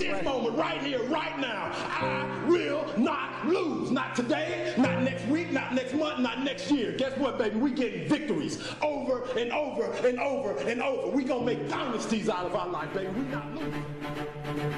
this moment, right here, right now, I will not lose. Not today, not next week, not next month, not next year. Guess what, baby? We getting victories over and over and over and over. We gonna make dynasties out of our life, baby. We not losing.